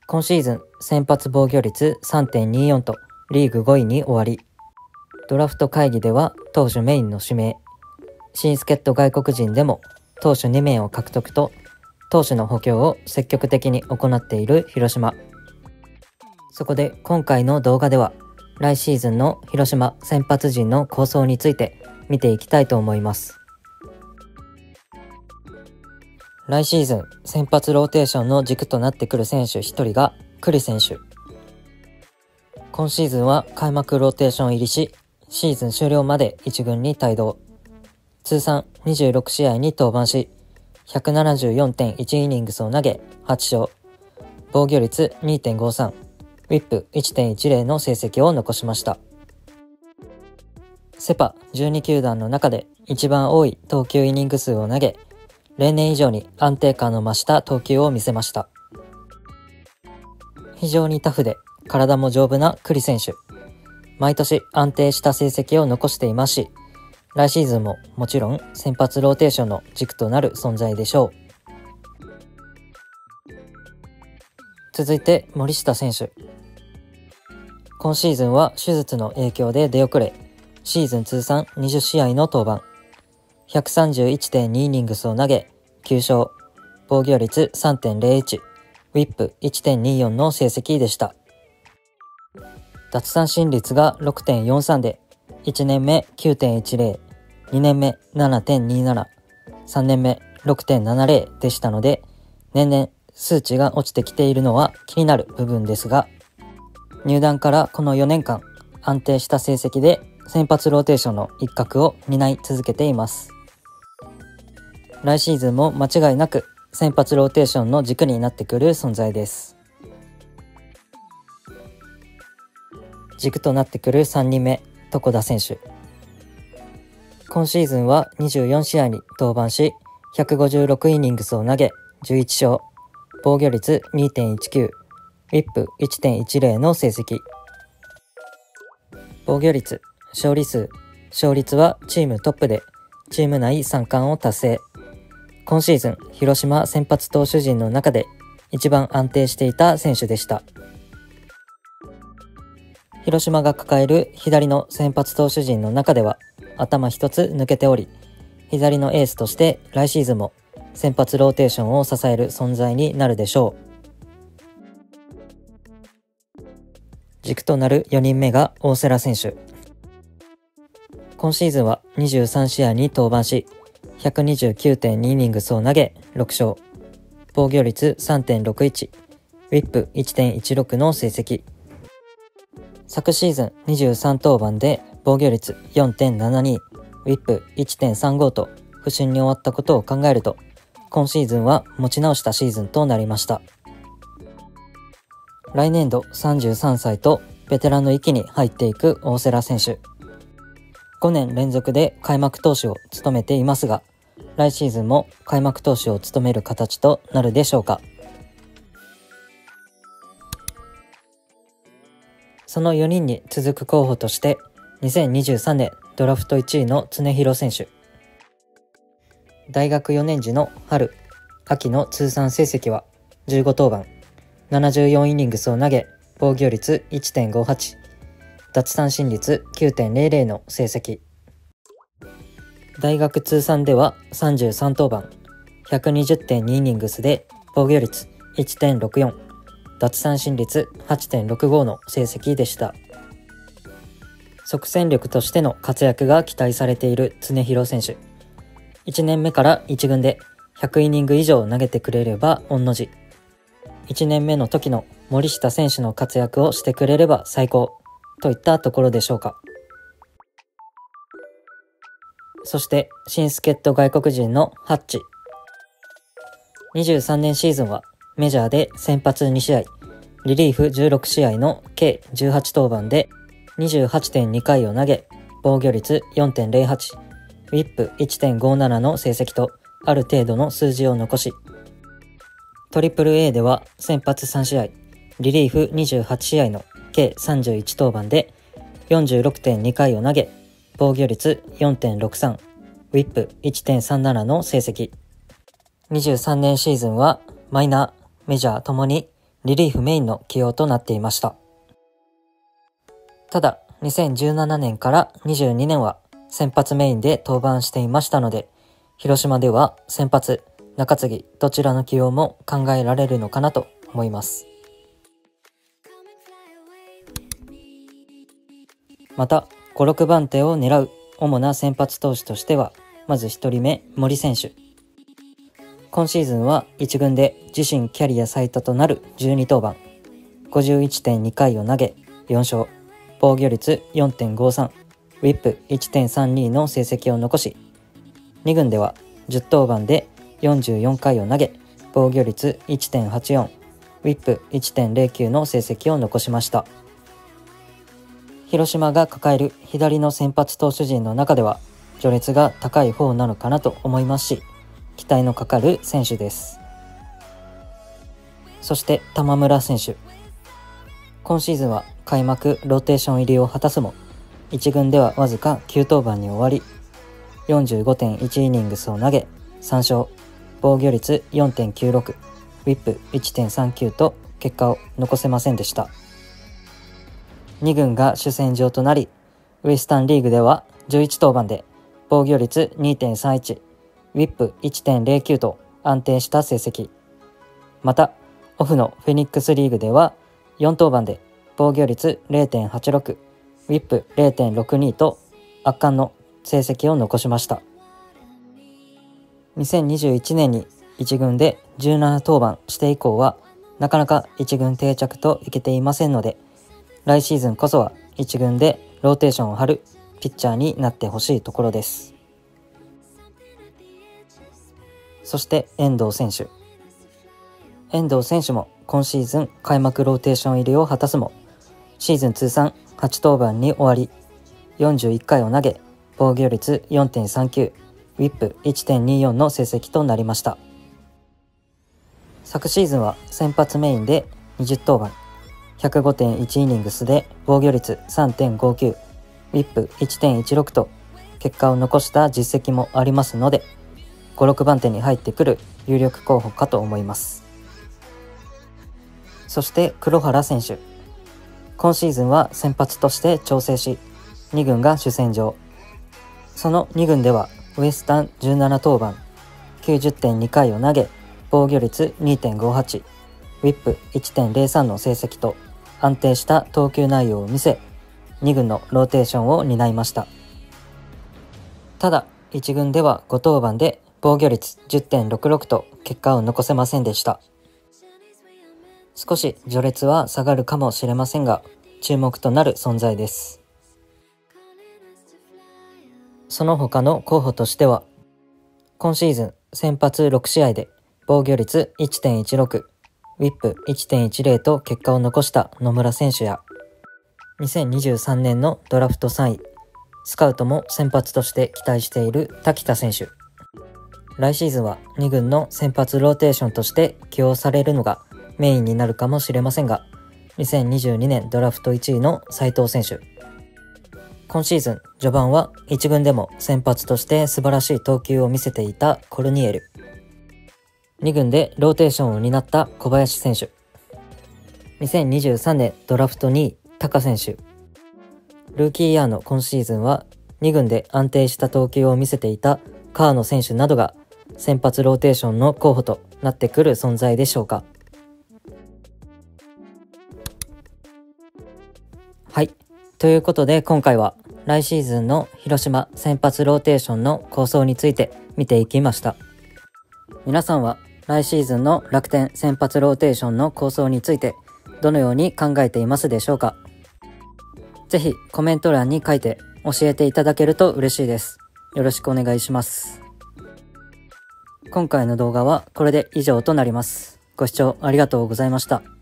今シーズン先発防御率 3.24 とリーグ5位に終わり、ドラフト会議では投手メインの指名、新助っ人外国人でも投手2名を獲得と投手の補強を積極的に行っている広島。そこで今回の動画では来シーズンの広島先発陣の構想について見ていきたいと思います。来シーズン先発ローテーションの軸となってくる選手1人が栗選手。今シーズンは開幕ローテーション入りし、シーズン終了まで1軍に帯同。通算26試合に登板し、174.1 イニングスを投げ8勝、防御率 2.53、ウィップ 1.10 の成績を残しました。セパ12球団の中で一番多い投球イニング数を投げ、例年以上に安定感の増した投球を見せました。非常にタフで体も丈夫な栗選手。毎年安定した成績を残していますし、来シーズンももちろん先発ローテーションの軸となる存在でしょう。続いて森下選手。今シーズンは手術の影響で出遅れ、シーズン通算20試合の登板。131.2 イニングスを投げ9勝、防御率 3.01、ウィップ 1.24 の成績でした。奪三振率が 6.43 で1年目 9.10、2年目 7.27、3年目 6.70 でしたので、年々数値が落ちてきているのは気になる部分ですが、入団からこの4年間安定した成績で先発ローテーションの一角を担い続けています。来シーズンも間違いなく先発ローテーションの軸になってくる存在です。軸となってくる3人目、床田選手。今シーズンは24試合に登板し、156イニングスを投げ11勝、防御率 2.19、ウィップ 1.10 の成績。防御率、勝利数、勝率はチームトップで、チーム内3冠を達成。今シーズン、広島先発投手陣の中で一番安定していた選手でした。広島が抱える左の先発投手陣の中では頭一つ抜けており、左のエースとして来シーズンも先発ローテーションを支える存在になるでしょう。軸となる4人目が大瀬良選手。今シーズンは23試合に登板し、129.2 イニングスを投げ6勝、防御率 3.61、ウィップ 1.16 の成績。昨シーズン23登板で防御率 4.72、ウィップ 1.35 と不振に終わったことを考えると、今シーズンは持ち直したシーズンとなりました。来年度33歳とベテランの域に入っていく大瀬良選手。5年連続で開幕投手を務めていますが、来シーズンも開幕投手を務める形となるでしょうか。その4人に続く候補として、2023年ドラフト1位の常廣選手。大学4年時の春、秋の通算成績は15登板、74イニングスを投げ、防御率 1.58、奪三振率 9.00 の成績。大学通算では33登板、120.2 イニングスで防御率 1.64、奪三振率 8.65 の成績でした。即戦力としての活躍が期待されている常廣選手。1年目から1軍で100イニング以上投げてくれれば御の字。1年目の時の森下選手の活躍をしてくれれば最高といったところでしょうか。そして新助っ人外国人のハッチ。23年シーズンはメジャーで先発2試合、リリーフ16試合の計18登板で 28.2 回を投げ、防御率 4.08、ウィップ 1.57 の成績とある程度の数字を残し、トリプル A では先発3試合、リリーフ28試合の計31登板で 46.2 回を投げ、防御率 4.63、ウィップ 1.37 の成績。23年シーズンはマイナー、メジャーともにリリーフメインの起用となっていました。ただ、2017年から22年は先発メインで登板していましたので、広島では先発、中継ぎどちらの起用も考えられるのかなと思います。また、5、6番手を狙う主な先発投手としては、まず1人目、森選手。今シーズンは1軍で自身キャリア最多となる12登板、51.2 回を投げ4勝、防御率 4.53、ウィップ 1.32 の成績を残し、2軍では10登板で44回を投げ防御率 1.84、ウィップ 1.09 の成績を残しました。広島が抱える左の先発投手陣の中では序列が高い方なのかなと思いますし、期待のかかる選手です。そして玉村選手。今シーズンは開幕ローテーション入りを果たすも、1軍ではわずか9登板に終わり、45.1 イニングスを投げ3勝、防御率 4.96、ウィップ 1.39 と結果を残せませんでした。2軍が主戦場となり、ウエスタンリーグでは11登板で防御率 2.31、ウィップ 1.09 と安定した成績。また、オフのフェニックスリーグでは4登板で防御率 0.86、ウィップ 0.62 と圧巻の成績を残しました。2021年に1軍で17登板して以降はなかなか1軍定着といけていませんので、来シーズンこそは1軍でローテーションを張るピッチャーになってほしいところです。そして遠藤選手。遠藤選手も今シーズン開幕ローテーション入りを果たすも、シーズン通算8登板に終わり、41回を投げ、防御率 4.39、ウィップ 1.24 の成績となりました。昨シーズンは先発メインで20登板、105.1 イニングスで防御率 3.59、ウィップ 1.16 と結果を残した実績もありますので、5、6番手に入ってくる有力候補かと思います。そして黒原選手。今シーズンは先発として調整し、2軍が主戦場。その2軍ではウエスタン17登板、90.2 回を投げ、防御率 2.58、ウィップ 1.03 の成績と安定した投球内容を見せ、2軍のローテーションを担いました。ただ、1軍では5登板で防御率 10.66 と結果を残せませんでした。少し序列は下がるかもしれませんが、注目となる存在です。その他の候補としては、今シーズン先発6試合で防御率 1.16、ウィップ 1.10 と結果を残した野村選手や、2023年のドラフト3位、スカウトも先発として期待している滝田選手。来シーズンは2軍の先発ローテーションとして起用されるのがメインになるかもしれませんが、2022年ドラフト1位の斉藤選手。今シーズン序盤は1軍でも先発として素晴らしい投球を見せていたコルニエル。2軍でローテーションを担った小林選手。2023年ドラフト2位、タカ選手。ルーキーイヤーの今シーズンは2軍で安定した投球を見せていた川野選手などが先発ローテーションの候補となってくる存在でしょうか。はい。ということで今回は来シーズンの広島先発ローテーションの構想について見ていきました。皆さんは来シーズンの楽天先発ローテーションの構想についてどのように考えていますでしょうか。ぜひコメント欄に書いて教えていただけると嬉しいです。よろしくお願いします。今回の動画はこれで以上となります。ご視聴ありがとうございました。